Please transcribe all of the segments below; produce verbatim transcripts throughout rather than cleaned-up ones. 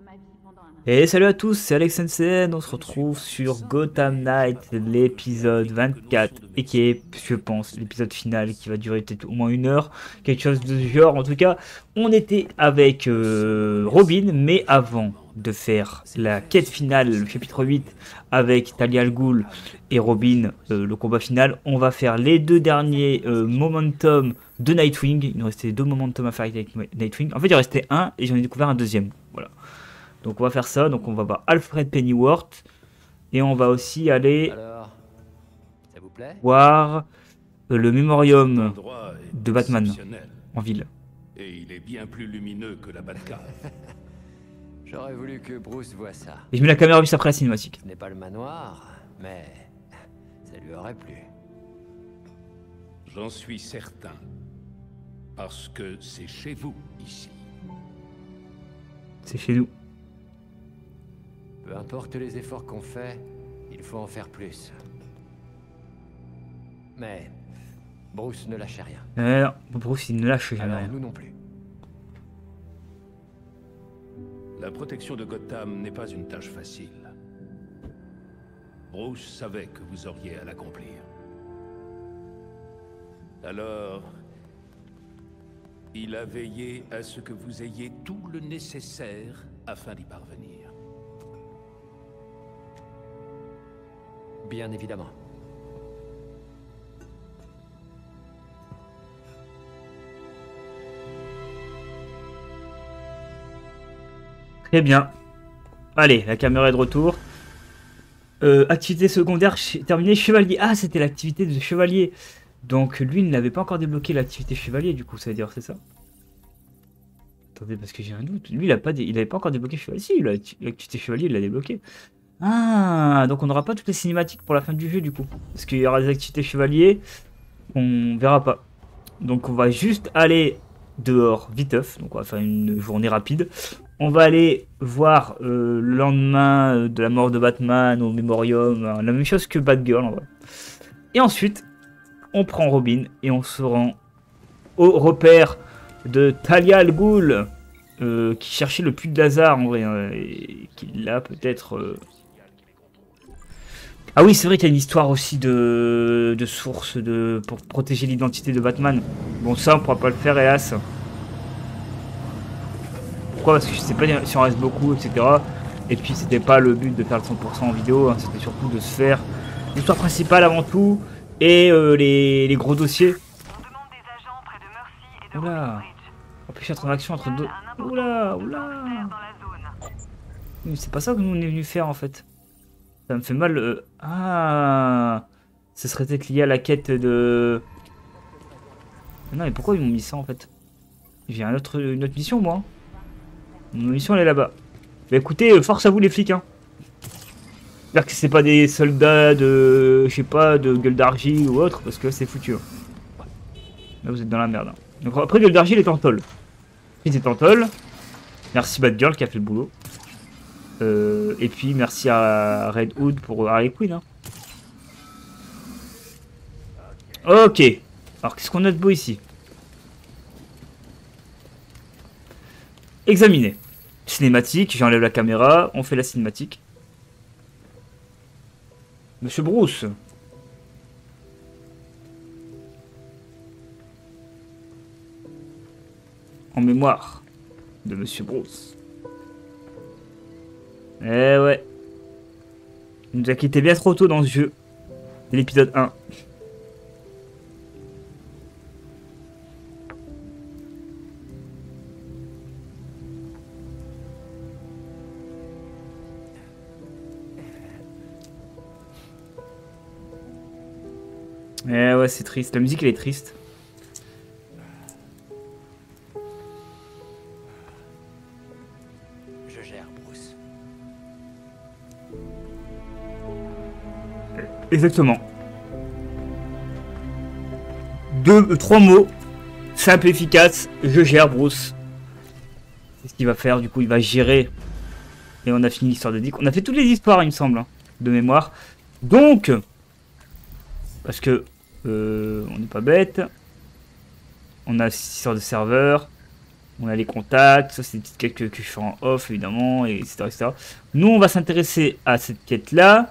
Et salut à tous, c'est Alex N C N, on se retrouve sur Gotham Knight, l'épisode vingt-quatre, et qui est, je pense, l'épisode final qui va durer peut-être au moins une heure, quelque chose de ce genre. En tout cas, on était avec euh, Robin, mais avant de faire la quête finale, le chapitre huit, avec Talia al Ghul et Robin, euh, le combat final, on va faire les deux derniers euh, momentum de Nightwing. Il nous restait deux momentum à faire avec Nightwing. En fait, il en restait un, et j'en ai découvert un deuxième. Voilà. Donc on va faire ça, donc on va voir Alfred Pennyworth et on va aussi aller Alors, ça vous plaît? voir euh, le mémorium L'endroit est de Batman exceptionnel. en ville. Et il est bien plus lumineux que la Batcave. J'aurais voulu que Bruce voie ça. Et je mets la caméra juste après la cinématique. Ce n'est pas le manoir, mais ça lui aurait plu. J'en suis certain. Parce que c'est chez vous, ici. C'est chez nous. Peu importe les efforts qu'on fait, il faut en faire plus. Mais Bruce ne lâchait rien. Euh, non, Bruce il ne lâche jamais Alors rien. nous non plus. La protection de Gotham n'est pas une tâche facile. Bruce savait que vous auriez à l'accomplir. Alors, il a veillé à ce que vous ayez tout le nécessaire afin d'y parvenir. Bien évidemment. Très bien. Allez, la caméra est de retour. Euh, activité secondaire terminée, chevalier. Ah, c'était l'activité de chevalier. Donc lui, il n'avait pas encore débloqué l'activité chevalier, du coup, ça veut dire, c'est ça? Attendez, parce que j'ai un doute. Lui, il a pas, dé... il avait pas encore débloqué chevalier. Si, l'activité chevalier, il l'a débloqué. Ah, donc on n'aura pas toutes les cinématiques pour la fin du jeu, du coup. Parce qu'il y aura des activités chevaliers, on verra pas. Donc on va juste aller dehors, viteuf. Donc on va faire une journée rapide. On va aller voir euh, le lendemain de la mort de Batman au Mémorium, hein, la même chose que Batgirl en vrai. Et ensuite, on prend Robin et on se rend au repère de Talia al Ghul, euh, qui cherchait le puits de Lazare en vrai, hein, et qui l'a peut-être... Euh... Ah oui, c'est vrai qu'il y a une histoire aussi de, de source de... pour protéger l'identité de Batman. Bon, ça, on pourra pas le faire, hélas. Pourquoi? Parce que je sais pas si on reste beaucoup, et cetera. Et puis c'était pas le but de faire le cent pour cent en vidéo, hein, c'était surtout de se faire l'histoire principale avant tout, et euh, les, les gros dossiers. Oula, empêcher la transaction entre deux... Oula, oula. Mais c'est pas ça que nous on est venu faire en fait. Ça me fait mal... Euh... Ah, ce serait peut-être lié à la quête de... Non mais pourquoi ils m'ont mis ça en fait? J'ai un autre, une autre mission moi. Mon mission elle est là-bas. Bah écoutez, force à vous les flics hein. J'espère que c'est pas des soldats de... Je sais pas, de gueule d'argile ou autre, parce que c'est foutu. Hein. Là vous êtes dans la merde. Hein. Donc après gueule d'argile est en tôle. Ils étaient en tôle. Merci Batgirl qui a fait le boulot. Euh, et puis merci à Red Hood pour Harley Quinn. Hein. Ok. Alors qu'est-ce qu'on a de beau ici? Examiner. Cinématique, j'enlève la caméra, on fait la cinématique. Monsieur Bruce. En mémoire de Monsieur Bruce. Eh ouais. Il nous a quitté bien trop tôt dans ce jeu. C'est l'épisode un. Eh ouais, c'est triste. La musique, elle est triste. Je gère Bruce. Exactement. Deux, euh, trois mots. Simple, efficace. Je gère Bruce. C'est ce qu'il va faire. Du coup, il va gérer. Et on a fini l'histoire de Dick. On a fait toutes les histoires, il me semble, hein, de mémoire. Donc, parce que euh, on n'est pas bête. On a cette histoire de serveur. On a les contacts, ça c'est des petites quêtes que, que je fais en off évidemment, et etc, et cetera. Nous on va s'intéresser à cette quête là.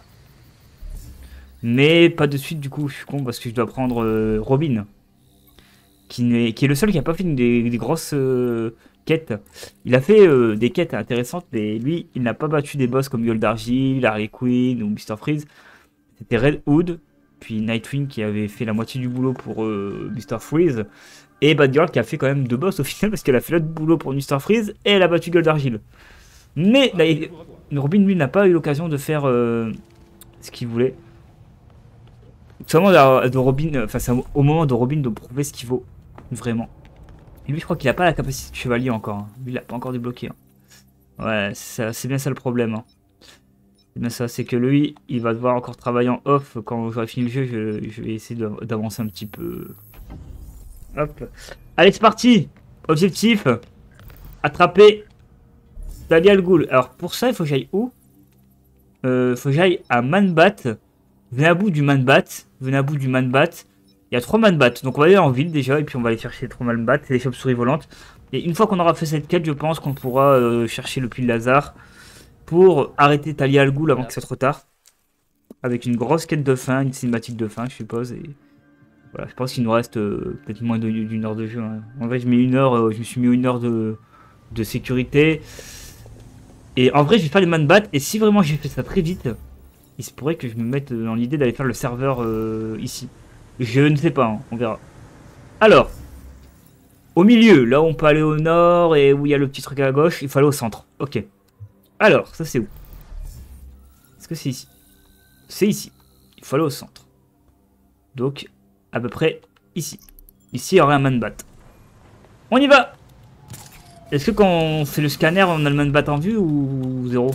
Mais pas de suite du coup, je suis con parce que je dois prendre euh, Robin. Qui, est, qui est le seul qui a pas fait une des, des grosses euh, quêtes. Il a fait euh, des quêtes intéressantes, mais lui il n'a pas battu des boss comme Gueule d'Argile, Harley Quinn ou mister Freeze. C'était Red Hood, puis Nightwing qui avait fait la moitié du boulot pour euh, mister Freeze. Et Batgirl qui a fait quand même deux boss au final parce qu'elle a fait l'autre boulot pour mister Freeze et elle a battu Gueule d'Argile. Mais là, il... Robin lui n'a pas eu l'occasion de faire euh, ce qu'il voulait. Seulement de Robin, enfin c'est au moment de Robin de prouver ce qu'il vaut vraiment. Et lui je crois qu'il a pas la capacité de chevalier encore. Hein. Lui il a pas encore débloqué. Hein. Ouais, c'est bien ça le problème. Hein. C'est bien ça, c'est que lui il va devoir encore travailler en off. Quand j'aurai fini le jeu, je, je vais essayer d'avancer un petit peu. Hop. Allez, c'est parti. Objectif. Attraper Talia al Ghul. Alors pour ça, il faut que j'aille où? euh, faut que j'aille à Manbat. Venez à bout du Manbat. Venez à bout du Manbat. Il y a trois Manbat. Donc on va aller en ville déjà. Et puis on va aller chercher les trois Manbat. C'est les chauves-souris volantes. Et une fois qu'on aura fait cette quête, je pense qu'on pourra euh, chercher le puits de Lazare. Pour arrêter Talia al Ghul avant que ce soit trop tard. Avec une grosse quête de fin. Une cinématique de fin, je suppose. Et... voilà, je pense qu'il nous reste euh, peut-être moins d'une heure de jeu. Hein. En vrai, je mets une heure, euh, je me suis mis une heure de, de sécurité. Et en vrai, je vais faire les man-bat. Et si vraiment j'ai fait ça très vite, il se pourrait que je me mette dans l'idée d'aller faire le serveur euh, ici. Je ne sais pas, hein, on verra. Alors, au milieu, là où on peut aller au nord et où il y a le petit truc à gauche, il faut aller au centre. Ok. Alors, ça c'est où? Est-ce que c'est ici? C'est ici. Il faut aller au centre. Donc... à peu près ici. Ici, il y aurait un man-bat. On y va! Est-ce que quand on fait le scanner, on a le man-bat en vue ou zéro?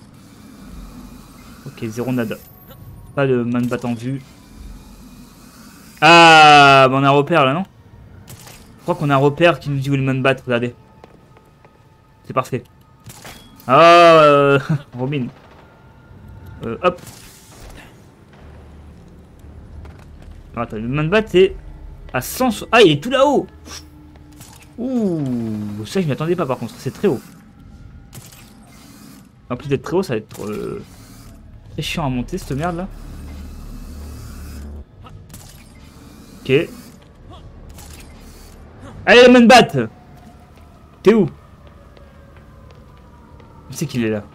Ok, zéro nada. Pas de man-bat en vue. Ah, bah on a un repère là, non? Je crois qu'on a un repère qui nous dit où est le man-bat, regardez. C'est parfait. Ah, euh, Robin. Euh, hop. Alors, attends, le man-bat c'est à cent... ah, il est tout là-haut. Ouh, ça je m'y attendais pas par contre, c'est très haut. En plus d'être très haut, ça va être euh, très chiant à monter cette merde là. Ok. Allez le man-bat. T'es où? Je sais qu'il est là.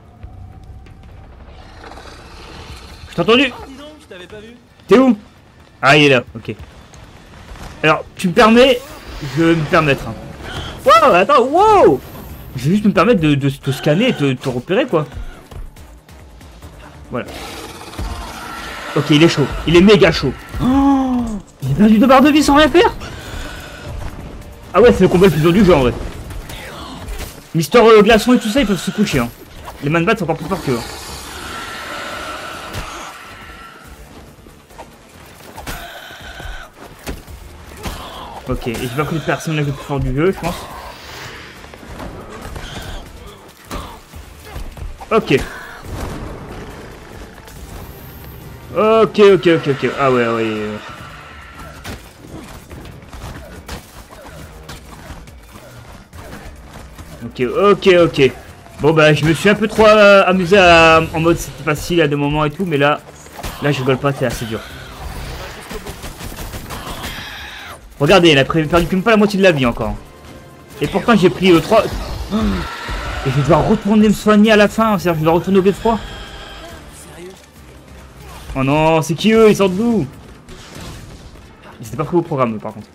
Je t'ai entendu. T'es où? Ah, il est là, ok. Alors, tu me permets, je vais me permettre. Hein. Wow, attends, wow! Je vais juste me permettre de, de te scanner et de te repérer, quoi. Voilà. Ok, il est chaud. Il est méga chaud. Oh, il a perdu deux barres de vie sans rien faire. Ah ouais, c'est le combat le plus dur du jeu, en vrai. Mister euh, Glaçon et tout ça, ils peuvent se coucher. Hein. Les man-bats sont encore plus forts que eux. Ok, et je vais pas que personne le plus fort du jeu, je pense. Ok. Ok, ok, ok, ok. Ah ouais, ouais. Ok, ok, ok. Bon bah je me suis un peu trop euh, amusé à, en mode c'était facile à des moments et tout, mais là, là je rigole pas, c'est assez dur. Regardez, il a perdu même pas la moitié de la vie encore. Et pourtant j'ai pris euh, trois... Oh, et je vais devoir retourner me soigner à la fin, c'est-à-dire que je dois retourner au beffroi. Oh non, c'est qui eux? Ils sortent d'où? C'était pas pris au programme par contre.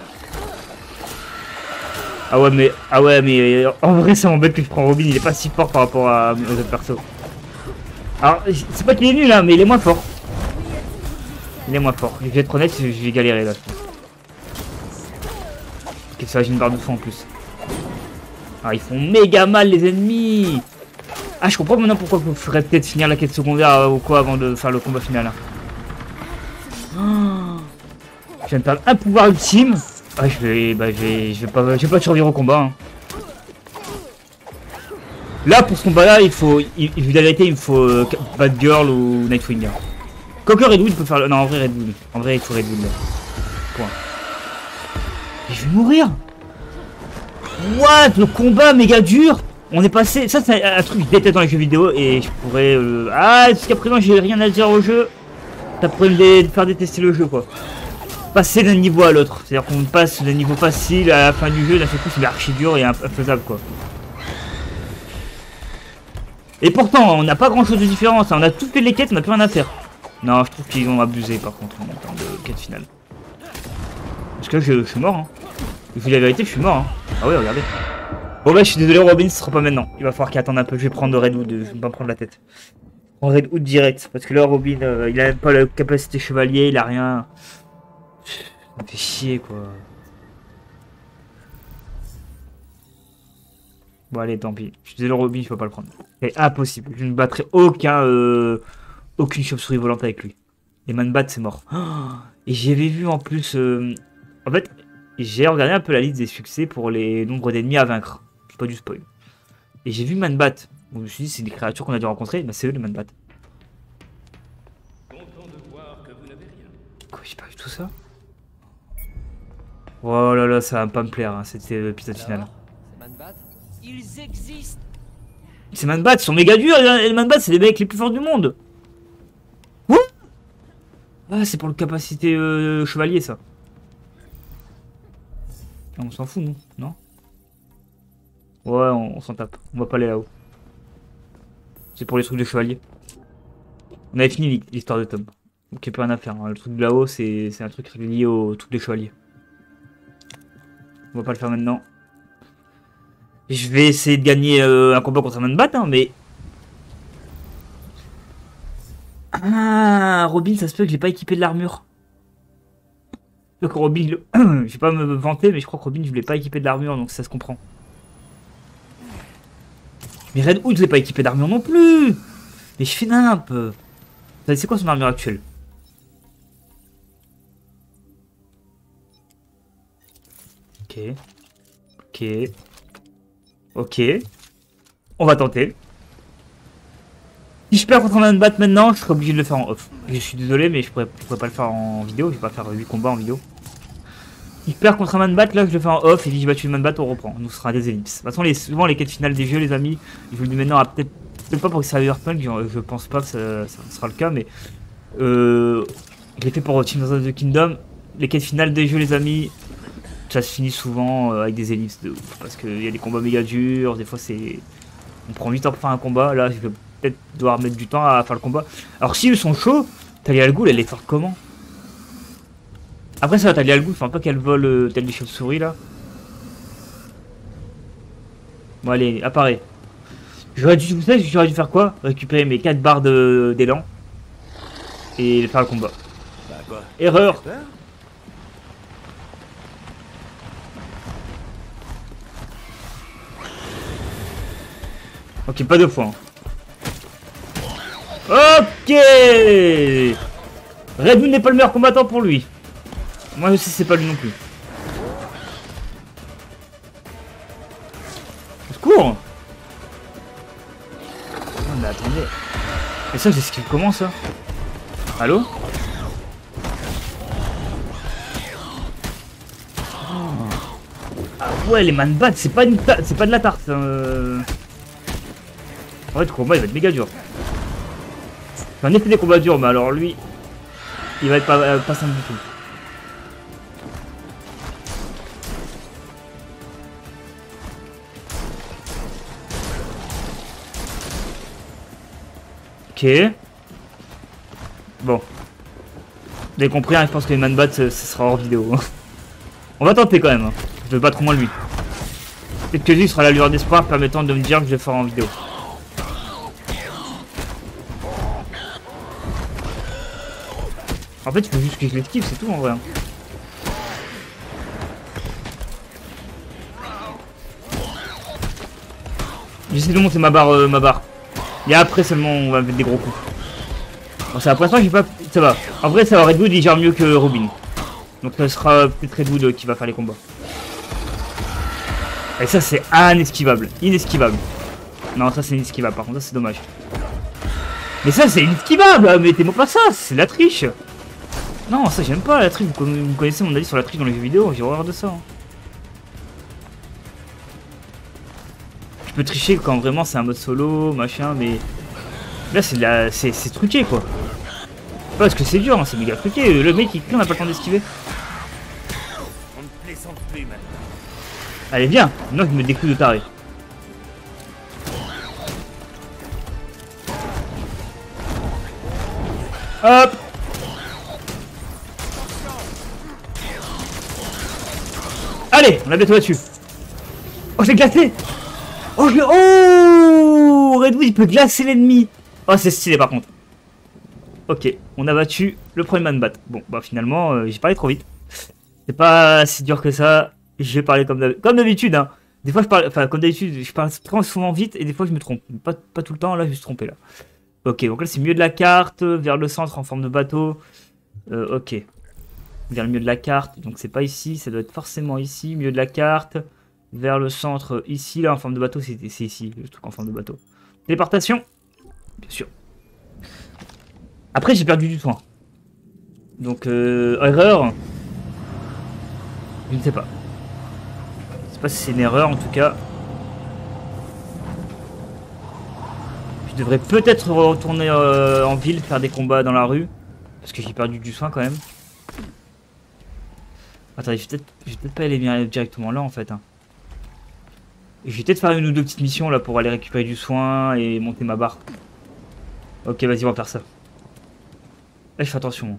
Ah ouais mais... Ah ouais mais... En vrai ça m'embête que je prends Robin, il est pas si fort par rapport à, aux autres persos. Alors, c'est pas qu'il est nul hein, mais il est moins fort. Il est moins fort. Je vais être honnête, je vais galérer là. Ok, ça j'ai une barre de fond en plus. Ah, ils font méga mal les ennemis. Ah, je comprends maintenant pourquoi vous ferez peut-être finir la quête secondaire euh, ou quoi avant de faire le combat final. Hein. Oh, je viens de perdre un pouvoir ultime. Ah, je vais, bah, je vais, je vais pas, je vais pas survivre au combat. Hein. Là, pour ce combat-là, il faut, il, vu la vérité, il me faut euh, Batgirl ou Nightwing. Hein. Quoique Redwood peut faire le... Non, en vrai, Redwood. En vrai, il faut Redwood. Là. Point. Et je vais mourir. What? Le combat méga dur. On est passé... Ça c'est un truc que je déteste dans les jeux vidéo et je pourrais... Euh... Ah, jusqu'à présent j'ai rien à dire au jeu. Ça pourrait me dé... faire détester le jeu quoi. Passer d'un niveau à l'autre. C'est-à-dire qu'on passe d'un niveau facile à la fin du jeu, d'un seul coup c'est archi dur et infaisable quoi. Et pourtant on n'a pas grand chose de différent. On a toutes fait les quêtes, on n'a plus rien à faire. Non, je trouve qu'ils ont abusé par contre en termes de quête finale. Parce que je, je suis mort hein. Je vous dis la vérité, je suis mort hein. Ah ouais, regardez. Bon bah je suis désolé Robin, ce sera pas maintenant. Il va falloir qu'il attende un peu, je vais prendre le Redwood, je vais pas me prendre la tête. En Redwood direct, parce que là Robin, euh, il a même pas la capacité chevalier, il a rien. Ça me fait chier quoi. Bon allez, tant pis. Je suis désolé Robin, je peux pas le prendre. C'est impossible, je ne battrai aucun... Euh, aucune chauve-souris volante avec lui. Et Manbat c'est mort. Oh, et j'avais vu en plus... Euh, en fait, j'ai regardé un peu la liste des succès pour les nombres d'ennemis à vaincre. C'est pas du spoil. Et j'ai vu Manbat. Bon, je me suis dit c'est des créatures qu'on a dû rencontrer. Bah c'est eux les Manbat. Quoi, j'ai pas vu tout ça? Oh là là, ça va pas me plaire, hein, c'était l'épisode final. Ils existent. Ces Manbat sont méga durs, les Manbat c'est les mecs les plus forts du monde. What? Ah, c'est pour le capacité euh, chevalier ça. On s'en fout, nous, non? Ouais, on, on s'en tape. On va pas aller là-haut. C'est pour les trucs de chevalier. On avait fini l'histoire de Tom. Donc il n'y a plus rien à faire. Hein. Le truc de là-haut, c'est un truc lié au truc des chevaliers. On va pas le faire maintenant. Je vais essayer de gagner euh, un combat contre un Manbat, hein, mais... Ah, Robin, ça se peut que j'ai pas équipé de l'armure. Donc Robin, le... je vais pas me vanter, mais je crois que Robin, je voulais pas équiper de l'armure, donc ça se comprend. Mais Redwood, je l'ai pas équipé d'armure non plus. Mais je fais nimp. C'est quoi son armure actuelle? Ok. Ok. Ok. On va tenter. Si je perds contre un Manbat maintenant, je serai obligé de le faire en off. Je suis désolé, mais je pourrais, je pourrais pas le faire en vidéo. Je vais pas faire huit combats en vidéo. Si je perds contre un Manbat, là je le fais en off. Et si j'ai battu le Manbat, on reprend. Nous, ce sera des ellipses. De toute façon, les, souvent les quêtes finales des jeux, les amis, je vous le dis maintenant, peut-être peut pas pour Cyberpunk, je, je pense pas que ça, ça sera le cas, mais euh, je l'ai fait pour Tears of the Kingdom. Les quêtes finales des jeux, les amis, ça se finit souvent euh, avec des ellipses de ouf. Parce qu'il y a des combats méga durs, des fois c'est. On prend huit heures pour faire un combat. Là, je vais peut-être devoir mettre du temps à faire le combat. Alors, si ils sont chauds, Talia al Ghul, elle est forte comment? Après, ça va, Talia al Ghul, faut pas qu'elle vole euh, telle des chauves-souris là. Bon, allez, apparaît. J'aurais dû, vous savez, j'aurais dû faire quoi? Récupérer mes quatre barres d'élan et faire le combat. Bah quoi? Erreur. Ok, pas deux fois. Hein. Ok. Redwood n'est pas le meilleur combattant pour lui. Moi aussi, c'est pas lui non plus. Au secours. Oh, mais attendez. Et ça, c'est ce qui commence, ça. Allô? Ah ouais, les Manbat, c'est pas, c'est pas de la tarte. Euh... En fait, le combat il va être méga dur. J'en ai fait des combats durs, mais alors lui, il va être pas, euh, pas simple du tout. Ok. Bon. Vous avez compris, hein, je pense que les Manbat, ce sera hors vidéo. On va tenter quand même. Hein. Je veux pas trop moins lui. Peut-être que lui sera la lueur d'espoir permettant de me dire que je vais faire en vidéo. En fait, il faut juste que je l'esquive, c'est tout en vrai. J'essaie de monter ma barre, euh, ma barre. Et après seulement on va mettre des gros coups. Bon, ça, pour l'instant, j'ai pas. Ça va. En vrai, ça va. Redwood il gère mieux que Robin. Donc, ça sera peut-être Redwood qui va faire les combats. Et ça, c'est inesquivable. Inesquivable. Non, ça, c'est inesquivable. Par contre, ça, c'est dommage. Mais ça, c'est inesquivable. Mettez-moi pas ça. C'est la triche. Non, ça j'aime pas la triche, vous connaissez mon avis sur la triche dans les jeux vidéo, j'ai horreur de ça. Hein. peux tricher quand vraiment c'est un mode solo, machin, mais là c'est la... c'est truqué quoi. Pas parce que c'est dur, hein, c'est méga truqué. Le mec il crie, on n'a pas le temps d'esquiver. On ne plaisante plus maintenant. Allez viens, non je me des coups de taré. Hop. Allez, on a bientôt là-dessus. Oh j'ai glacé. Oh je... Oh Redwood il peut glacer l'ennemi. Oh c'est stylé par contre. Ok, on a battu le premier man bat. Bon, bah finalement, euh, j'ai parlé trop vite. C'est pas si dur que ça. J'ai parlé comme d'habitude. Hein. Des fois, je parle, enfin, comme d'habitude, je parle très souvent vite et des fois, je me trompe. Pas, pas tout le temps, là, je me suis trompé là. Ok, donc là, c'est milieu de la carte, vers le centre en forme de bateau. Euh, ok. Vers le milieu de la carte, donc c'est pas ici, ça doit être forcément ici, milieu de la carte. Vers le centre, ici, là, en forme de bateau, c'est ici, le truc en forme de bateau. Téléportation, bien sûr. Après, j'ai perdu du soin. Donc, euh, erreur. Je ne sais pas. Je sais pas si c'est une erreur, en tout cas. Je devrais peut-être retourner euh, en ville, faire des combats dans la rue. Parce que j'ai perdu du soin, quand même. Attendez, je vais peut-être peut pas aller bien directement là, en fait. Hein. Je vais peut-être faire une ou deux petites missions, là, pour aller récupérer du soin et monter ma barre. Ok, vas-y, on va faire ça. Là, je fais attention.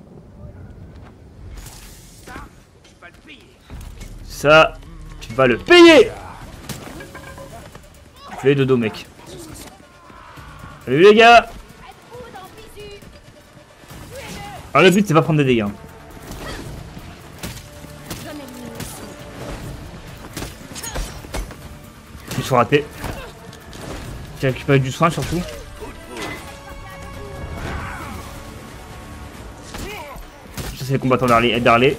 Ça, tu vas le payer. Fais dodo, mec. Salut les gars. Alors le but, c'est pas prendre des dégâts. Ils sont ratés. J'ai récupéré du soin, surtout. C'est les combattants d'Harley.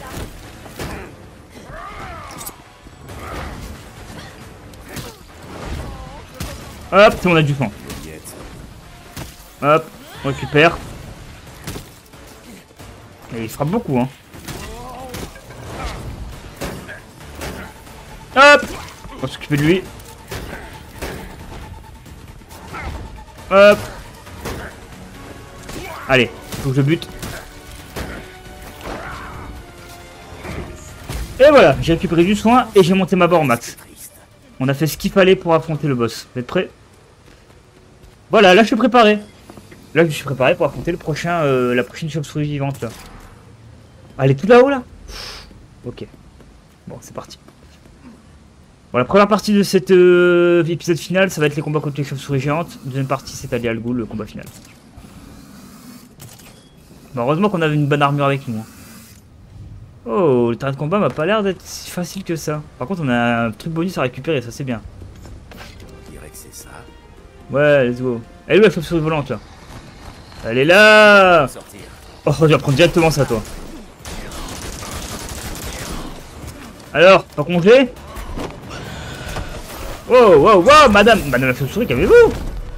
Hop, on a du soin. Hop, on récupère. Et il frappe beaucoup, hein. Hop, on va s'occuper de lui. Hop. Allez, faut que je bute. Et voilà, j'ai récupéré du soin et j'ai monté ma barre au max. On a fait ce qu'il fallait pour affronter le boss. Vous êtes prêts? Voilà, là je suis préparé. Là je suis préparé pour affronter le prochain, euh, la prochaine chauve-souris vivante là. Elle est tout là-haut là? Ok. Bon, c'est parti. Bon, la première partie de cet euh, épisode final, ça va être les combats contre les chauves-souris géantes. Deuxième partie, c'est Ali Al Ghul, le combat final. Bon, heureusement qu'on avait une bonne armure avec nous. Hein. Oh, le terrain de combat m'a pas l'air d'être si facile que ça. Par contre, on a un truc bonus à récupérer, ça c'est bien. Je dirais que c'est ça. Ouais, let's go. Elle est où la chauve-souris volante là? Elle est là. Sortir. Oh, tu vas prendre directement ça, toi. Alors, pas congé? Wow, wow, wow, madame, madame la chauve-souris, calmez-vous.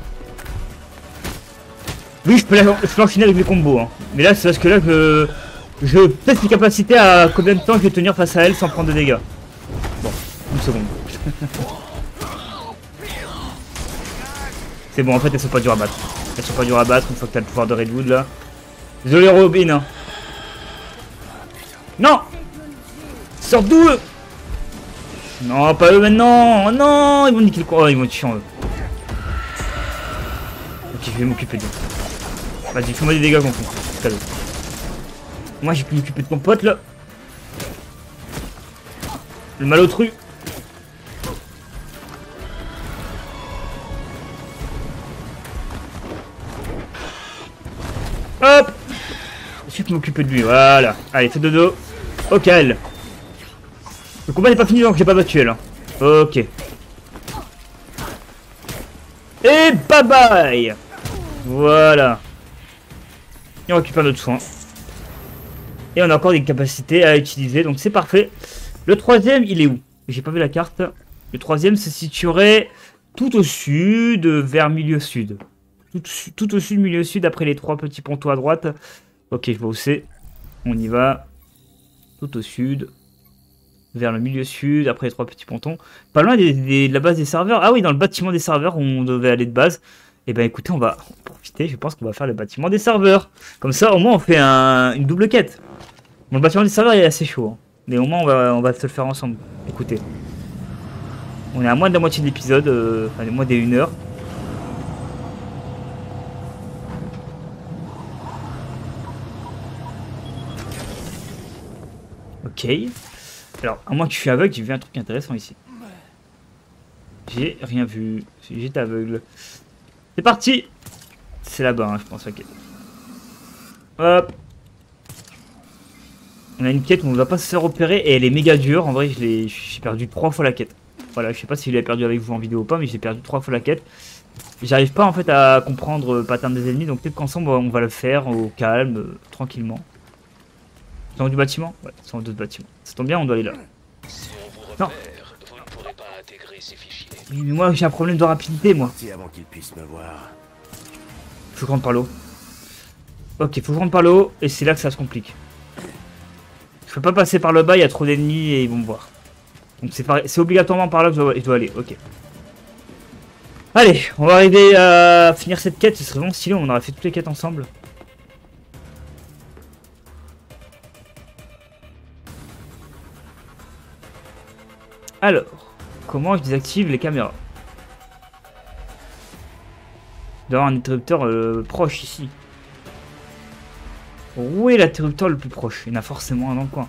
Oui, je peux l'enchaîner avec mes combos, hein. Mais là, c'est parce que là, je... Je teste mes capacités à combien de temps je vais tenir face à elle sans prendre de dégâts. Bon, une seconde. C'est bon, en fait, elles sont pas dures à battre. Elles sont pas dures à battre une fois que t'as le pouvoir de Redwood, là. Désolé, Robin, hein. Non. Sors d'où eux? Non, pas eux maintenant. Oh non, ils vont niquer le coin. Oh, ils vont être chiants, eux. Ok, je vais m'occuper d'eux. Vas-y, fais-moi des dégâts, qu'on fout. Moi, j'ai pu m'occuper de ton pote, là. Le malotru. Hop. Je suis m'occuper de lui, voilà. Allez, fais dodo. Ok, elle. Le combat n'est pas fini donc j'ai pas battu elle. Hein. Ok. Et bye bye. Voilà. Et on récupère notre soin. Et on a encore des capacités à utiliser, donc c'est parfait. Le troisième, il est où? J'ai pas vu la carte. Le troisième se situerait tout au sud, vers milieu sud. Tout, tout au sud, milieu sud, après les trois petits pontos à droite. Ok, je vois où c'est. On y va. Tout au sud. vers le milieu sud, après les trois petits pontons. Pas loin des, des, de la base des serveurs. Ah oui, dans le bâtiment des serveurs, on devait aller de base. Et ben écoutez, on va en profiter, je pense qu'on va faire le bâtiment des serveurs. Comme ça, au moins, on fait un, une double quête. Bon, le bâtiment des serveurs, il est assez chaud. Hein. Mais au moins, on va, on va se le faire ensemble. Écoutez. On est à moins de la moitié de l'épisode, euh, enfin, moins des une heure. Ok. Alors, à moins que je suis aveugle, j'ai vu un truc intéressant ici. J'ai rien vu. J'étais aveugle. C'est parti. C'est là-bas, hein, je pense, ok. Hop. On a une quête où on ne va pas se faire opérer et elle est méga dure. En vrai, j'ai perdu trois fois la quête. Voilà, je sais pas si je l'ai perdu avec vous en vidéo ou pas, mais j'ai perdu trois fois la quête. J'arrive pas en fait à comprendre le pattern des ennemis, donc peut-être qu'ensemble on va le faire au calme, euh, tranquillement. C'est en haut du bâtiment? Ouais, c'est en haut du bâtiment. Ça tombe bien, on doit aller là. Si on vous repère, Non. vous ne pourrez pas intégrer ces fichiers. Oui, mais moi j'ai un problème de rapidité, moi. Avant qu'il puisse me voir. Faut que je rentre par l'eau. Ok, faut que je rentre par l'eau, et c'est là que ça se complique. Je peux pas passer par le bas, il y a trop d'ennemis et ils vont me voir. Donc c'est obligatoirement par là que je dois, je dois aller, ok. Allez, on va arriver à finir cette quête, ce serait vraiment stylé, on aurait fait toutes les quêtes ensemble. Alors, comment je désactive les caméras? D'avoir un interrupteur euh, proche ici. Où est l'interrupteur le plus proche? Il y en a forcément un dans le coin.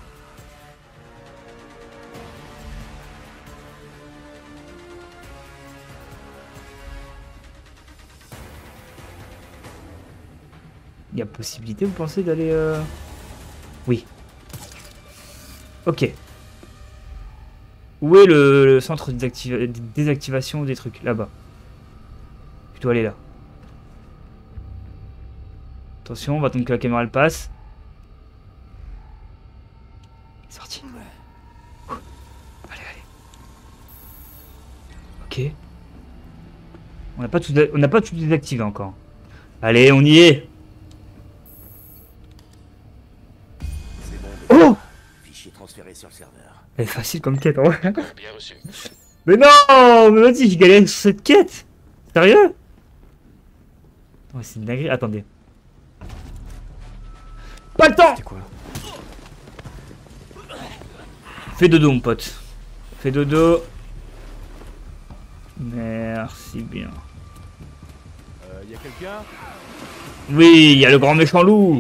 Il y a possibilité, vous pensez, d'aller... Euh... Oui. Ok. Où est le, le centre de désactiva... désactivation des trucs? Là-bas. Je dois aller là. Attention, on va attendre que la caméra elle passe. Sorti. Ouh. Allez, allez. Ok. On n'a pas tout, on n'a pas tout désactivé encore. Allez, on y est. Oh! Fichier transféré sur le serveur. Elle est facile comme quête, en vrai. Bien reçu. Mais non! Mais vas-y, j'ai galéré sur cette quête! Sérieux? Oh, c'est une dinguerie. Attendez. Pas le temps! C'est quoi? Fais dodo, mon pote. Fais dodo. Merci bien. Euh, y a quelqu'un? Oui, il y a le grand méchant loup.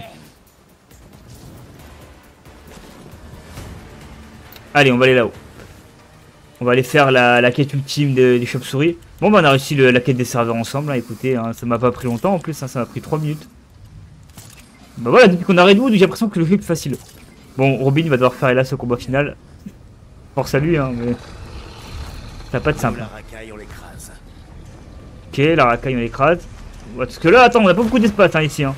Allez, on va aller là-haut. On va aller faire la, la quête ultime de, des chauves-souris. Bon, bah, on a réussi le, la quête des serveurs ensemble. Hein, écoutez, hein, ça m'a pas pris longtemps en plus. Hein, ça m'a pris trois minutes. Bah voilà, depuis qu'on a Redwood, j'ai l'impression que le jeu est plus facile. Bon, Robin il va devoir faire hélas au combat final. Force à lui, hein, mais. Ça va pas de simple. La racaille, on l'écrase. Ok, la racaille on l'écrase. Parce que là, attends, on a pas beaucoup d'espace hein, ici. Hein.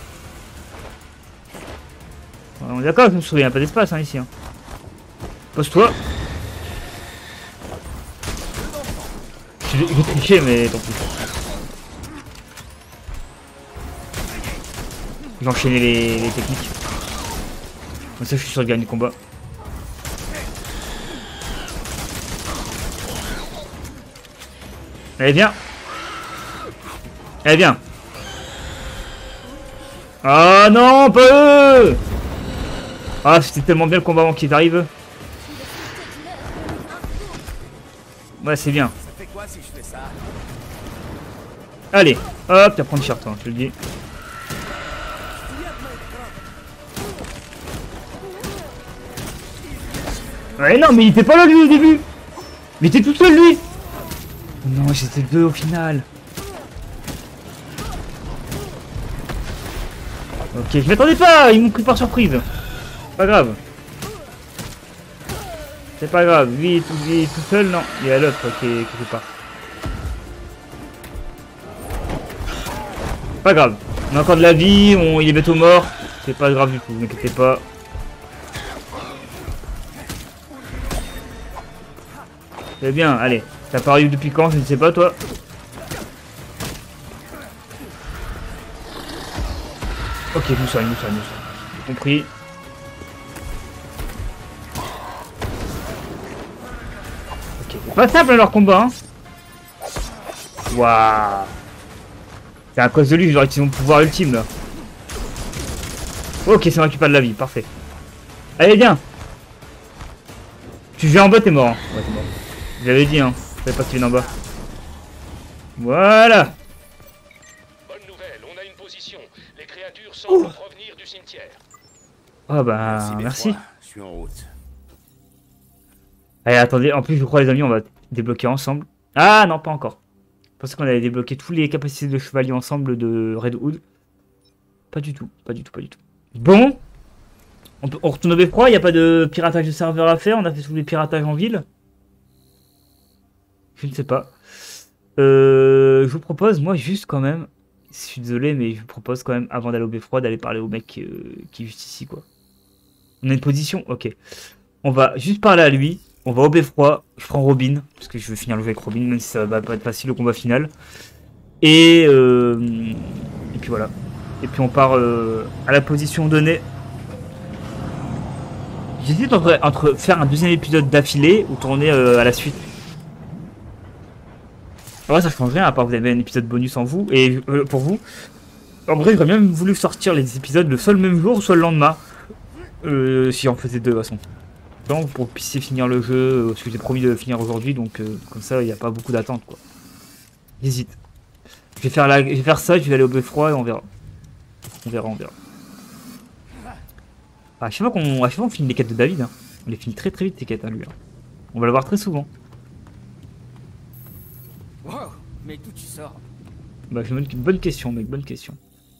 On est d'accord, je me souviens, pas d'espace hein, ici. Hein. Pose-toi. Je vais tricher, mais tant pis. Je vais enchaîner les, les techniques. Comme ça, je suis sûr de gagner le combat. Allez, viens. Allez, viens. Ah non, pas eux. Ah, c'était tellement bien le combat avant qu'il arrive. Ouais, c'est bien. Ça fait quoi si je fais ça? Allez, hop, t'as prendre cher, toi, je te le dis. Ouais, non, mais il était pas là, lui, au début. Mais il était tout seul, lui. Non, j'étais deux au final. Ok, je m'attendais pas, ils m'ont pris par surprise. Pas grave. C'est pas grave, lui, tout, lui tout seul, non. Il y a l'autre qui est quelque part. Pas grave. On a encore de la vie, on, il est bientôt mort. C'est pas grave du tout, ne vous inquiétez pas. C'est bien, allez. T'as paru depuis quand, je ne sais pas, toi. Ok, nous soigne, nous soigne, nous soigne. J'ai compris. Pas simple leur combat, hein. Waouh. C'est à cause de lui que j'aurais utilisé mon pouvoir ultime là. Ok, c'est moi qui perds de la vie, parfait. Allez, viens. Tu viens en bas, t'es mort. Hein. Ouais, t'es mort. J'avais dit, hein. Je savais pas que tu viens en bas. Voilà. Bonne nouvelle, on a une position. Les créatures semblent provenir du cimetière. Oh bah, merci. Beffroi, je suis en route. Allez, attendez, en plus, je crois, les amis, on va débloquer ensemble. Ah non, pas encore. Je pensais qu'on allait débloquer tous les capacités de chevalier ensemble de Red Hood. Pas du tout, pas du tout, pas du tout. Bon. On, peut, on retourne au Beffroi, il n'y a pas de piratage de serveur à faire. On a fait tous les piratages en ville. Je ne sais pas. Euh, je vous propose, moi, juste quand même. Je suis désolé, mais je vous propose quand même, avant d'aller au Beffroi, d'aller parler au mec euh, qui est juste ici, quoi. On a une position? Ok. On va juste parler à lui. On va au Beffroi. Je prends Robin, parce que je veux finir le jeu avec Robin, même si ça va pas être facile le combat final. Et, euh, et puis voilà. Et puis on part euh, à la position donnée. J'hésite entre, entre faire un deuxième épisode d'affilée ou tourner euh, à la suite. Ouais, ça change rien, à part vous avez un épisode bonus en vous et euh, pour vous. En vrai, j'aurais bien voulu sortir les épisodes le soit le même jour, soit le lendemain. Euh, si on faisait deux de toute façon. Donc pour que vous puissiez finir le jeu, euh, parce que j'ai promis de finir aujourd'hui, donc euh, comme ça il n'y a pas beaucoup d'attente quoi. J'hésite. Je vais faire la, je vais faire ça, je vais aller au Beffroi et on verra. On verra, on verra. Ah, à chaque fois qu'on, à chaque fois on finit les quêtes de David, hein. On les finit très très vite ces quêtes à lui. Hein. On va le voir très souvent. Wow, mais d'où tu sors? Bah, je me demande une bonne question, mec, bonne question.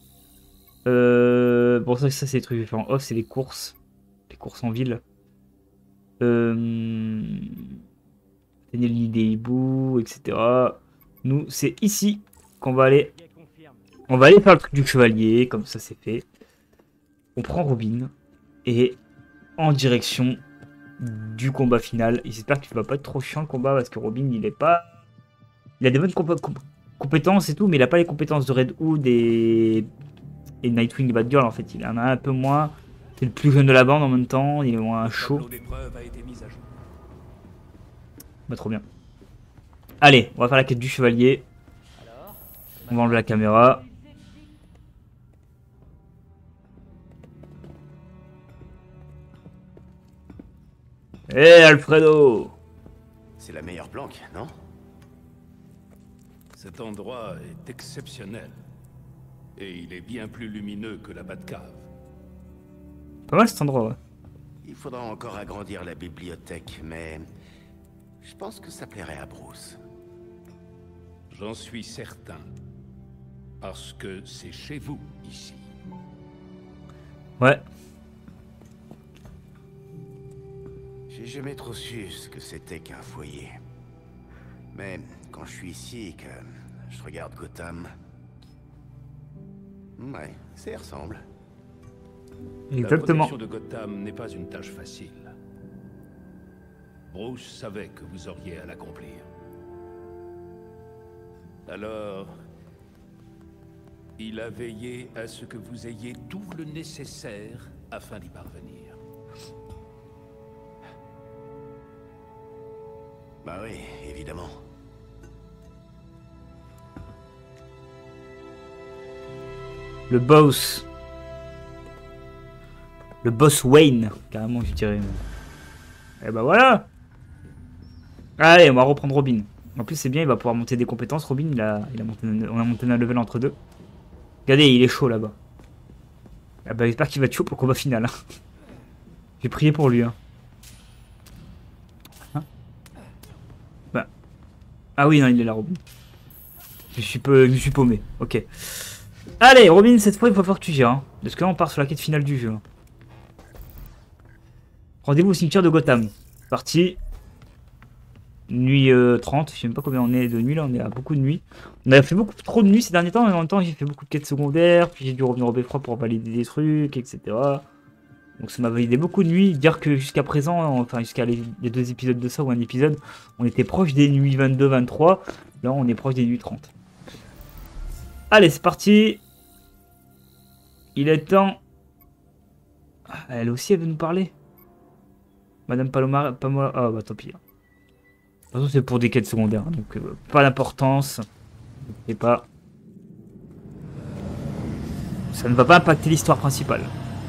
Euh, bon, ça, ça c'est les trucs que je vais faire en off, c'est les courses. Les courses en ville. Euh... Tenir le nid des hiboux, et cetera. Nous, c'est ici qu'on va aller. On va aller faire le truc du chevalier, comme ça c'est fait. On prend Robin et en direction du combat final. Et j'espère qu'il va pas être trop chiant le combat parce que Robin il est pas. Il a des bonnes comp comp compétences et tout, mais il a pas les compétences de Red Hood et, et Nightwing et Batgirl en fait. Il en a un peu moins. C'est le plus jeune de la bande en même temps, il est moins chaud. Bah trop bien. Allez, on va faire la quête du chevalier. On va enlever la caméra. Hé hey, Alfredo! C'est la meilleure planque, non? Cet endroit est exceptionnel. Et il est bien plus lumineux que la Batcave. Pas mal cet endroit, ouais. Il faudra encore agrandir la bibliothèque, mais je pense que ça plairait à Bruce. J'en suis certain. Parce que c'est chez vous, ici. Ouais. J'ai jamais trop su ce que c'était qu'un foyer. Mais quand je suis ici et que je regarde Gotham... Ouais, ça y ressemble. Exactement. La protection de Gotham n'est pas une tâche facile. Bruce savait que vous auriez à l'accomplir. Alors, il a veillé à ce que vous ayez tout le nécessaire afin d'y parvenir. Bah oui, évidemment. Le boss. Le boss Wayne, carrément je dirais. Et bah voilà. Allez, on va reprendre Robin. En plus c'est bien, il va pouvoir monter des compétences. Robin, il a, il a monté, on a monté un level entre deux. Regardez, il est chaud là-bas. Ah bah j'espère qu'il va être chaud pour le combat final. Hein. J'ai prié pour lui. Hein. Hein bah. Ah oui, non, il est là, Robin. Je suis, peu, je suis paumé. Ok. Allez, Robin, cette fois, il va falloir que tu gères. Hein. Parce que là, on part sur la quête finale du jeu. Hein. Rendez-vous au cimetière de Gotham. Parti. Nuit euh, trente. Je sais même pas combien on est de nuit là. On est à beaucoup de nuits. On a fait beaucoup trop de nuits ces derniers temps. Mais en même temps, j'ai fait beaucoup de quêtes secondaires. Puis j'ai dû revenir au Beffroi pour valider des trucs, et cetera. Donc ça m'a validé beaucoup de nuits. Dire que jusqu'à présent, enfin jusqu'à les, les deux épisodes de ça ou un épisode, on était proche des nuits vingt-deux vingt-trois. Là, on est proche des nuits trente. Allez, c'est parti. Il est temps. Elle aussi, elle veut nous parler. Madame Palomar... Palomar... Ah, bah tant pis. toute façon, c'est pour des quêtes secondaires, hein, donc euh, pas d'importance. Et pas. Ça ne va pas impacter l'histoire principale.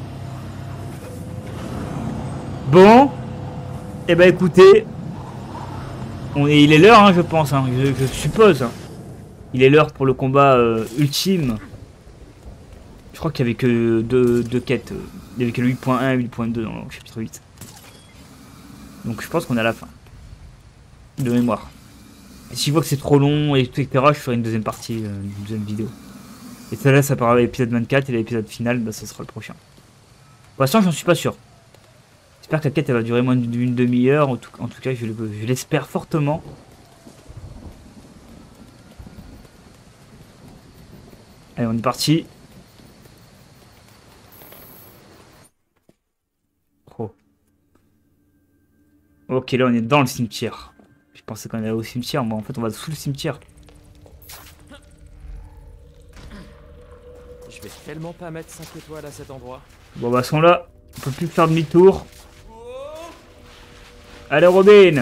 Bon. Eh ben écoutez. On est, il est l'heure, hein, je pense, hein, je, je suppose. Il est l'heure pour le combat euh, ultime. Je crois qu'il n'y avait que deux, deux quêtes. Il n'y avait que le huit point un et huit point deux dans le chapitre huit. Donc je pense qu'on est à la fin. De mémoire. Et si je vois que c'est trop long, et et cetera, je ferai une deuxième partie, euh, une deuxième vidéo. Et celle-là, ça part à l'épisode vingt-quatre et l'épisode final, bah, ça sera le prochain. Pour l'instant, j'en suis pas sûr. J'espère que la quête elle va durer moins d'une demi-heure. En tout, en tout cas, je, je l'espère fortement. Allez, on est parti. Oh. Ok, là, on est dans le cimetière. Je pensais qu'on allait au cimetière, mais en fait, on va sous le cimetière. Je vais tellement pas mettre cinq étoiles à cet endroit. Bon, bah, sont là. On peut plus faire demi-tour. Allez, Robin.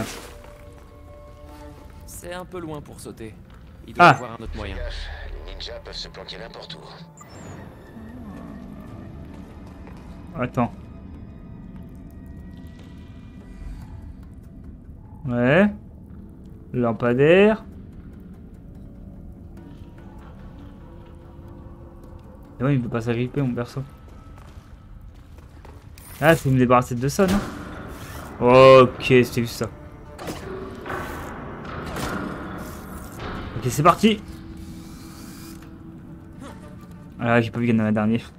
C'est un peu loin pour sauter. Il doit y Ah. avoir un autre moyen. Gaffe, les ninjas peuvent se planquer n'importe où. Attends. Ouais. Le lampadaire. Et ouais, il peut pas s'agripper, mon perso. Ah, c'est me débarrasser de ça, non? Ok, c'était juste ça. Ok, c'est parti. Ah, j'ai pas vu qu'il y en a un dernier. Je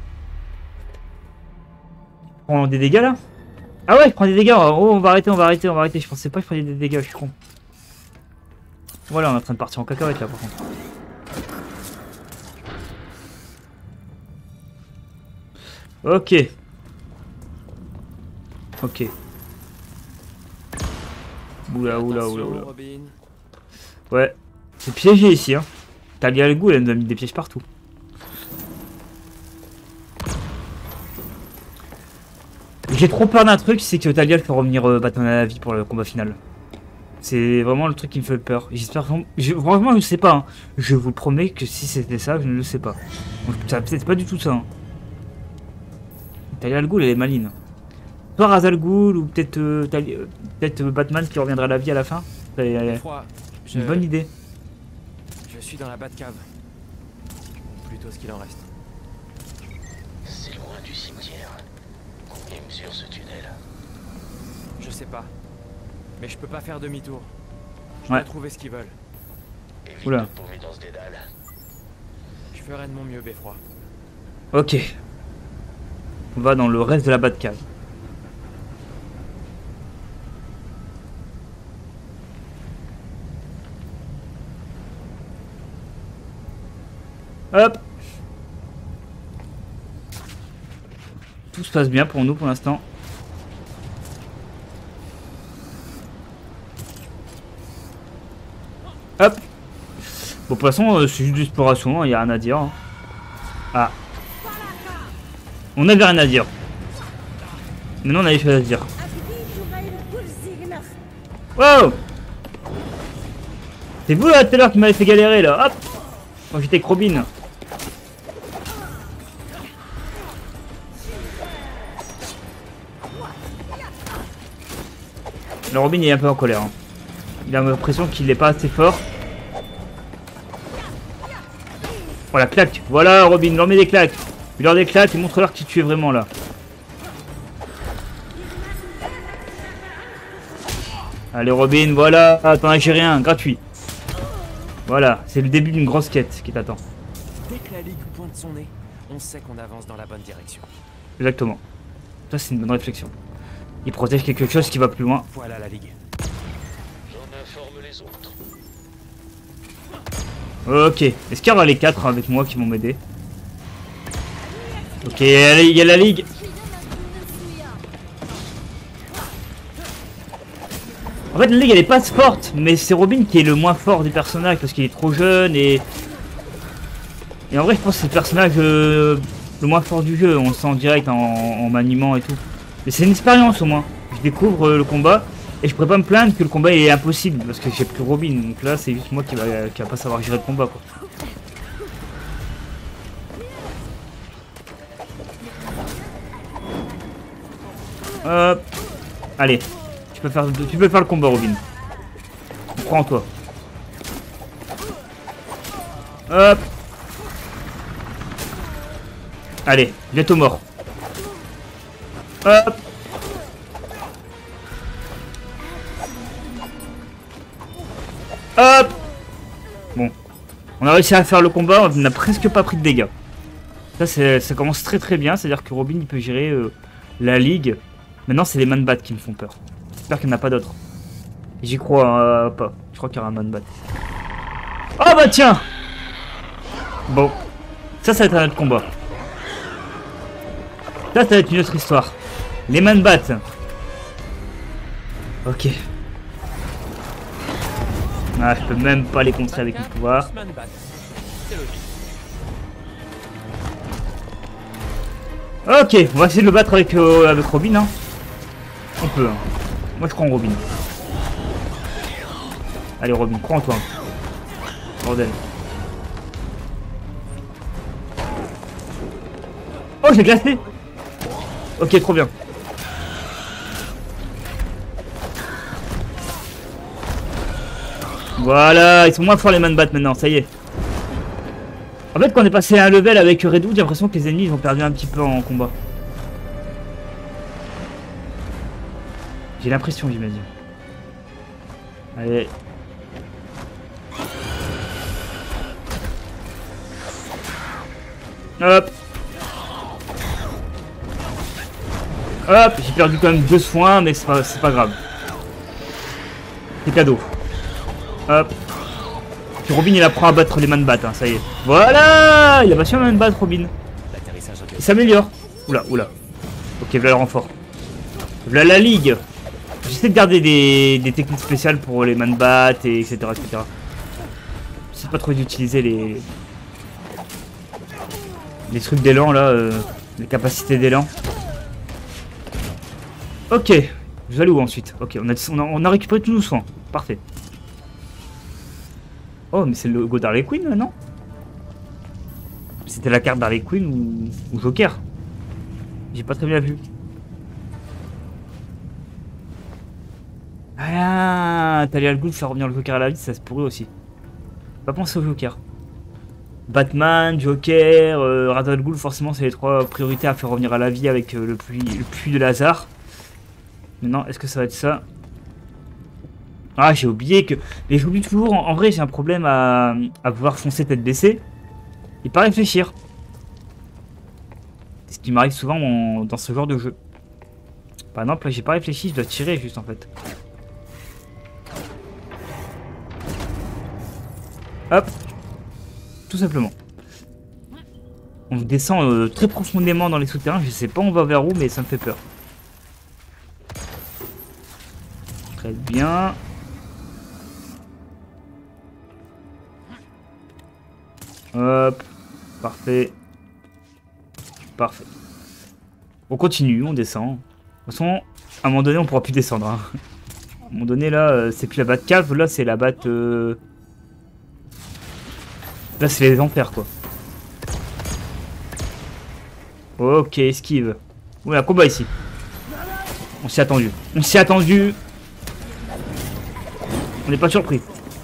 prends des dégâts, là? Ah ouais, je prends des dégâts. Oh, on va arrêter, on va arrêter, on va arrêter. Je pensais pas que je prenais des dégâts, je suis con. Voilà, on est en train de partir en cacahuète, là, par contre. Ok. Ok. Oula, oula, oula, oula. Robin. Ouais. C'est piégé ici, hein. Talia le goût, elle nous a mis des pièges partout. J'ai trop peur d'un truc, c'est que Talia fait revenir euh, Batman à la vie pour le combat final. C'est vraiment le truc qui me fait peur. J'espère vraiment... Je... Franchement, je sais pas. Hein. Je vous promets que si c'était ça, je ne le sais pas. Donc, ça peut-être pas du tout ça. Hein. Talia al Ghul, elle est maline. Soit Ra's al Ghul, ou peut-être euh, euh, peut-être euh, Batman qui reviendra à la vie à la fin. C'est Froid. une Je... bonne idée. Je suis dans la Batcave. Plutôt ce qu'il en reste. C'est loin du cimetière. Combien mesure ce tunnel? Je sais pas. Mais je peux pas faire demi-tour. Je Ouais. dois trouver ce qu'ils veulent. Évite Oula. de te paumer dans ce dédale. Je ferai de mon mieux, Beffroi. Ok. On va dans le reste de la Batcave. Hop. Tout se passe bien pour nous pour l'instant. Hop. Bon, de toute façon, euh, c'est juste d'exploration, il n'y a rien à dire. Hein. Ah. On avait rien à dire. Maintenant, on a des choses à dire. Wow. C'est vous là tout à l'heure qui m'avez fait galérer là. Hop. Quand j'étais avec Robin. Le Robin il est un peu en colère. Hein. Il a l'impression qu'il n'est pas assez fort. Voilà, claque. Voilà Robin, leur met des claques. Il leur des claques et montre-leur qui tu es vraiment là. Allez Robin, voilà. Attends, j'ai rien, gratuit. Voilà, c'est le début d'une grosse quête qui t'attend. Dès que la Ligue pointe son nez, on sait qu'on avance dans la bonne direction. Exactement. Ça c'est une bonne réflexion. Il protège quelque chose qui va plus loin. Voilà la Ligue. J'en informe les autres. Ok. Est-ce qu'il y aura les quatre avec moi qui vont m'aider? Ok, allez, il y a la Ligue. En fait, la Ligue elle est pas forte, mais c'est Robin qui est le moins fort des personnages parce qu'il est trop jeune et... Et en vrai, je pense que c'est le personnage euh, le moins fort du jeu. On le sent direct en, en maniement et tout. Mais c'est une expérience au moins. Je découvre euh, le combat. Et je pourrais pas me plaindre que le combat est impossible parce que j'ai plus Robin. Donc là, c'est juste moi qui va, qui va pas savoir gérer le combat, quoi. Hop. Allez. Tu peux faire, tu peux faire le combat, Robin. Je crois en toi. Hop. Allez, bientôt mort. Hop. Hop. Bon. On a réussi à faire le combat, on n'a presque pas pris de dégâts. Ça, ça commence très très bien, c'est-à-dire que Robin il peut gérer euh, la ligue. Maintenant, c'est les man-bat qui me font peur. J'espère qu'il n'y en a pas d'autres. J'y crois euh, pas. Je crois qu'il y aura un man-bat. Oh bah tiens. Bon. Ça, ça va être un autre combat. Ça, ça va être une autre histoire. Les man-bat. Ok. Ah, je peux même pas les contrer avec mon pouvoir. Ok, on va essayer de le battre avec, euh, avec Robin. Hein. On peut. Hein. Moi, je crois en Robin. Allez, Robin, crois en toi. Bordel. Oh, j'ai glacé. Ok, trop bien. Voilà, ils sont moins forts les man-bat maintenant, ça y est. En fait, quand on est passé à un level avec Redwood, j'ai l'impression que les ennemis ils ont perdu un petit peu en combat. J'ai l'impression, j'imagine. Allez. Hop. Hop, j'ai perdu quand même deux soins, mais c'est pas, c'est pas grave. C'est cadeau. Hop. Puis Robin il apprend à battre les man-bat, hein, ça y est. Voilà. Il a battu un man-bat, Robin. Il s'améliore. Oula, oula. Ok, voilà le renfort. Voilà la ligue. J'essaie de garder des, des techniques spéciales pour les man-bat et etc, et cetera. Je sais pas trop d'utiliser les... Les trucs d'élan là, euh, les capacités d'élan. Ok. Je vais aller où ensuite? Ok, on a, on, a, on a récupéré tous nos soins. Parfait. Oh, mais c'est le logo d'Harley Quinn, non? C'était la carte d'Harley Quinn ou, ou Joker? J'ai pas très bien vu. Ah, Talia al Ghul faire revenir le Joker à la vie, ça se pourrait aussi. Pas penser au Joker. Batman, Joker, euh, Ra's al Ghul, forcément, c'est les trois priorités à faire revenir à la vie avec euh, le, puits, le puits de Lazare. Maintenant, est-ce que ça va être ça? Ah, j'ai oublié que... Mais j'oublie toujours, en, en vrai, j'ai un problème à, à pouvoir foncer tête baissée. Et pas réfléchir. C'est ce qui m'arrive souvent en, dans ce genre de jeu. Par exemple, là, j'ai pas réfléchi, je dois tirer juste, en fait. Hop. Tout simplement. On descend euh, très profondément dans les souterrains. Je sais pas on va vers où, mais ça me fait peur. Très bien. Hop. Parfait. Parfait. On continue, on descend. De toute façon, à un moment donné, on pourra plus descendre. Hein. À un moment donné, là, euh, c'est plus la batte cave. Là, c'est la batte... Euh... Là, c'est les enfers, quoi. Ok, esquive. Oui, un combat ici. On s'y est attendu. On s'y est attendu. On n'est pas surpris.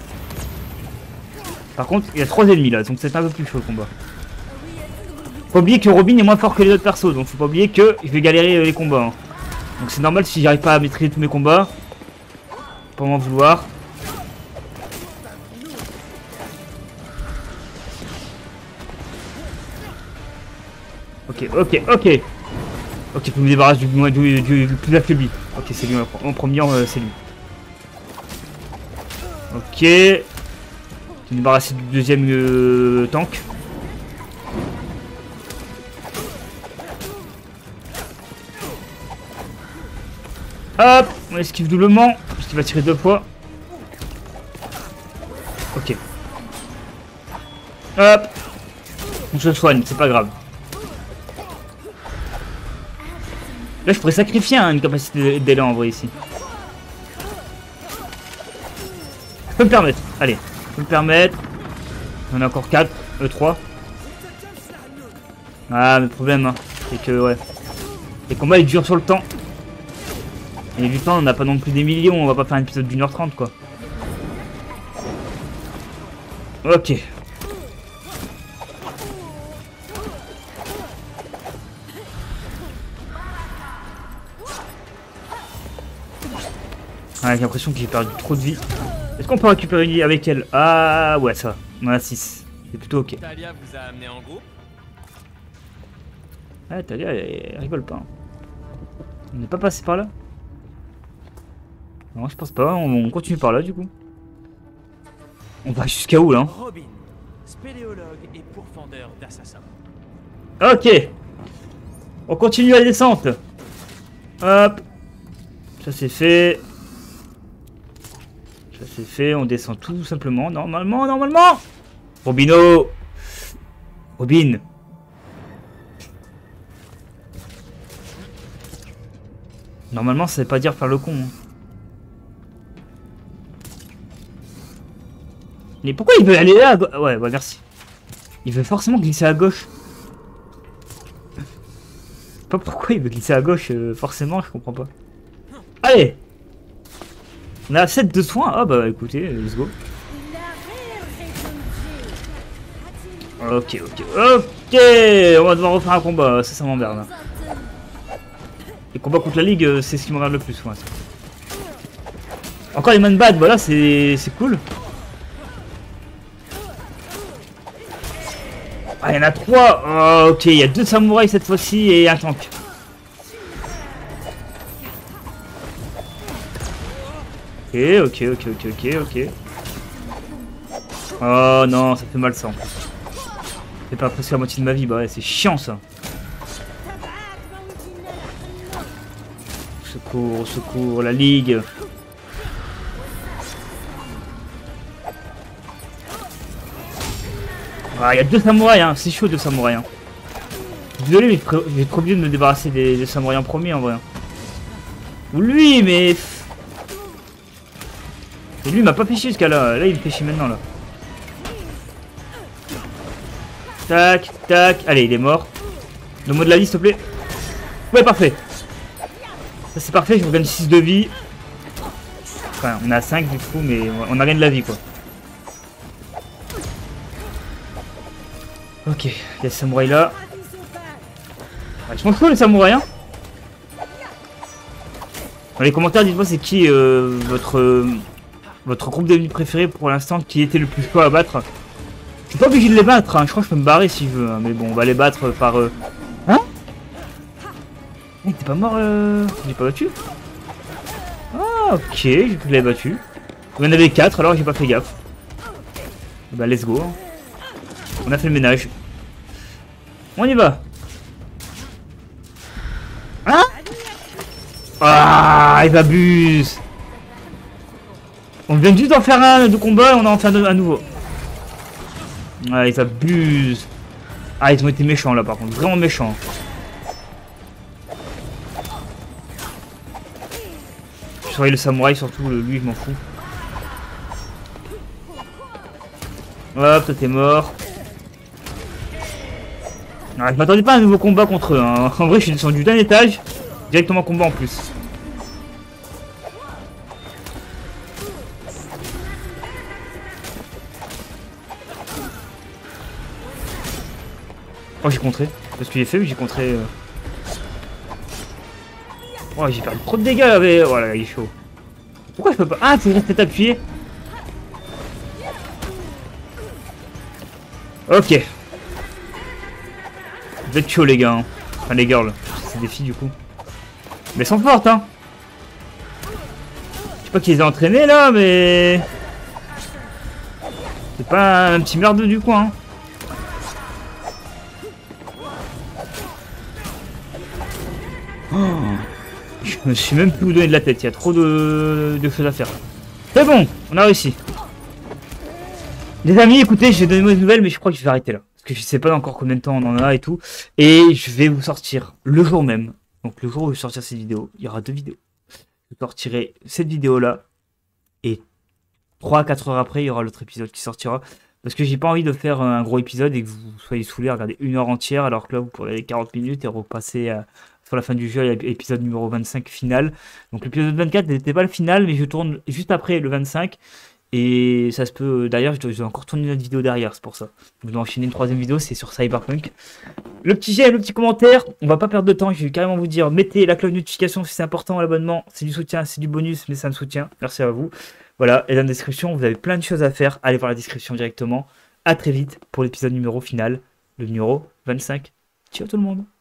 Par contre, il y a trois ennemis là, donc c'est un peu plus chaud le combat. Faut oublier que Robin est moins fort que les autres persos, donc faut pas oublier que je vais galérer les combats. Hein. Donc c'est normal si j'arrive pas à maîtriser tous mes combats. Pas m'en vouloir. Ok, ok, ok. Ok, faut me débarrasser du, du, du, du plus affaibli. Ok, c'est lui en premier, euh, c'est lui. Ok. Je vais me débarrasser du deuxième euh, tank. Hop, on esquive doublement. Parce qu'il va tirer deux fois. Ok. Hop. On se soigne, c'est pas grave. Là, je pourrais sacrifier hein, une capacité d'élan en vrai ici. Je peux me permettre. Allez, je peux me permettre. On a encore quatre, euh, trois. Ah, mais le problème, hein, c'est que, ouais. Les combats, ils durent sur le temps. Et du temps, on n'a pas non plus des millions. On va pas faire un épisode d'une heure trente, quoi. Ok. Ah, j'ai l'impression que j'ai perdu trop de vie. Est-ce qu'on peut récupérer une vie avec elle? Ah ouais, ça va. On en a six. C'est plutôt ok. Talia vous a amené en groupe? Ah, Talia, elle, elle rigole pas. Hein. On n'est pas passé par là? Non, je pense pas. On, on continue par là, du coup. On va jusqu'à où, là? Robin, spéléologue et pourfendeur d'assassins. Ok. On continue la descente. Hop. Ça c'est fait. Ça c'est fait. On descend tout simplement. Normalement, normalement. Robino. Robin. Normalement, ça veut pas dire faire le con. Hein. Mais pourquoi il veut aller là? Ouais, bah merci. Il veut forcément glisser à gauche. Pas pourquoi il veut glisser à gauche, euh, forcément, je comprends pas. Allez. On a sept de soins. Ah bah écoutez, let's go. Ok, ok, ok. On va devoir refaire un combat, ça, ça m'emmerde. Hein. Les combats contre la ligue, c'est ce qui m'emmerde le plus. Ouais. Encore les man bad, voilà, c'est cool. Ah, il y en a trois. Oh, ok, il y a deux samouraïs cette fois-ci et un tank. Ok, ok, ok, ok, ok, ok. Oh non, ça fait mal ça en plus. C'est pas presque la moitié de ma vie, bah ouais, c'est chiant ça. Secours, secours, la ligue. Ah, il y a deux samouraïs, hein. C'est chaud deux samouraïs. Hein. Désolé, mais j'ai trop obligé de me débarrasser des, des samouraïs en premier en vrai. Ou lui, mais. Et lui, il m'a pas fait chier jusqu'à là. Là, il me fait chier maintenant là. Tac, tac. Allez, il est mort. Donne-moi de la vie, s'il te plaît. Ouais, parfait. Ça, c'est parfait. Je vous gagne six de vie. Enfin, on a cinq du coup, mais on a rien de la vie quoi. Ok, il y a ce samouraï là. Ah, je m'en fous les samouraïs hein. Dans les commentaires, dites-moi c'est qui euh, votre euh, votre groupe d'ennemis préféré pour l'instant, qui était le plus chaud à battre. Je suis pas obligé de les battre, hein. Je crois que je peux me barrer si je veux, hein. Mais bon, on va les battre par... Euh... Hein? Mais t'es pas mort euh... J'ai pas battu? Ah ok, j'ai cru que je l'avais battu. Il y en avait quatre alors j'ai pas fait gaffe. Bah let's go. On a fait le ménage. On y va. Hein? Ah, il abuse. On vient juste d'en faire un de combat et on en fait un, un nouveau. Ah, ils abusent. Ah, ils ont été méchants là par contre. Vraiment méchants. Je surveille le samouraï surtout, lui je m'en fous. Hop, toi t'es mort. Ah, je m'attendais pas à un nouveau combat contre eux. Hein. En vrai, je suis descendu d'un étage. Directement combat en plus. Oh, j'ai contré. Parce que j'ai fait, oui, j'ai contré. Euh... Oh, j'ai perdu trop de dégâts avec. Voilà, il est chaud. Pourquoi je peux pas. Ah, faut rester appuyé. Ok. Vous êtes chaud les gars, hein. Enfin les girls, c'est des filles du coup. Mais elles sont fortes hein. Je sais pas qui les a entraînées là, mais... C'est pas un petit merdeux du coin. Hein. Oh. Je me suis même plus où donner de la tête, il y a trop de, de choses à faire. C'est bon, on a réussi. Les amis, écoutez, j'ai donné une nouvelle, mais je crois que je vais arrêter là. Parce que je sais pas encore combien de temps on en a et tout. Et je vais vous sortir le jour même. Donc le jour où je sortirai cette vidéo, il y aura deux vidéos. Je sortirai cette vidéo là et trois à quatre heures après, il y aura l'autre épisode qui sortira. Parce que j'ai pas envie de faire un gros épisode et que vous soyez saoulés à regarder une heure entière, alors que là, vous pourrez aller quarante minutes et repasser à, sur la fin du jeu à l'épisode numéro vingt-cinq final. Donc l'épisode vingt-quatre n'était pas le final, mais je tourne juste après le vingt-cinq. Et ça se peut, d'ailleurs, je dois, je dois encore tourner une autre vidéo derrière, c'est pour ça. Donc, je dois enchaîner une troisième vidéo, c'est sur Cyberpunk. Le petit j'aime, le petit commentaire, on va pas perdre de temps, je vais carrément vous dire, mettez la cloche de notification si c'est important, l'abonnement, c'est du soutien, c'est du bonus, mais ça me soutient, merci à vous. Voilà, et dans la description, vous avez plein de choses à faire, allez voir la description directement. À très vite pour l'épisode numéro final, le numéro vingt-cinq. Ciao tout le monde.